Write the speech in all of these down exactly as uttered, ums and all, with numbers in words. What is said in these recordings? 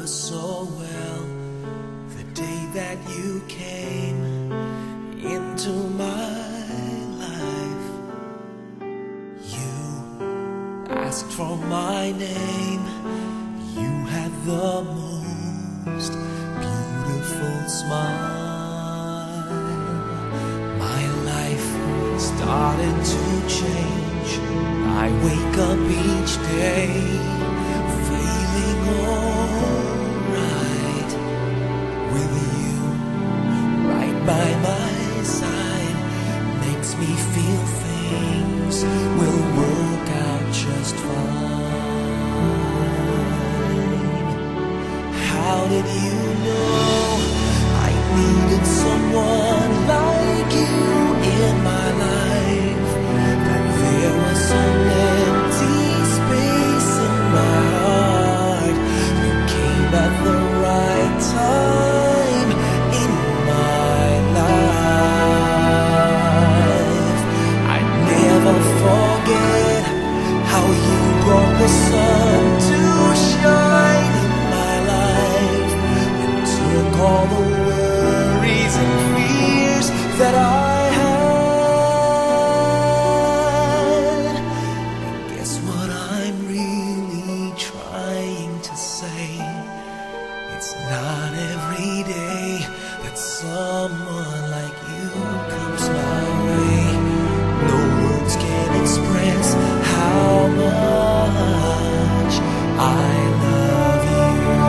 remember so well the day that you came into my life. You asked for my name. You had the most beautiful smile. My life started to change. I wake up each day feeling alright, with you right by my side. Makes me feel things will work out just fine. How did you know I needed someone like you in my life? That there was some empty space in my heart. You came at the right time in my life. I never forget how you brought the sun to shine in my life, and took all the worries and fears that I had. And guess what I'm really trying to say? It's not every day that someone like you comes my way. No words can express how much I love you.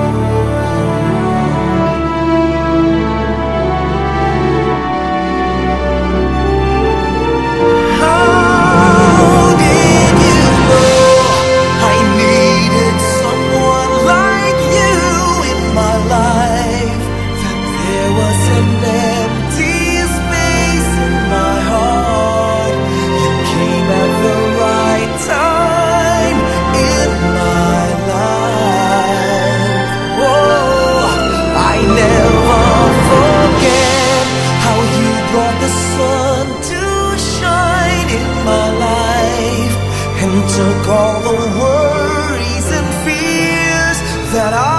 How did you know I needed someone like you in my life? That there was an empty space in my heart. You came at the right time in my life. Oh, I never forget how you brought the sun to shine in my life, and took all the worries and fears that I